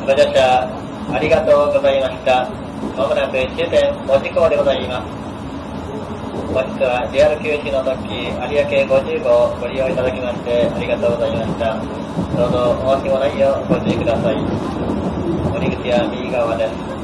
ご乗車ありがとうございました。まもなく終点門司港でございます。本日は JR 九州の特急有明50号をご利用いただきましてありがとうございました。どうぞお忘れもないようご注意ください。降り口は右側です。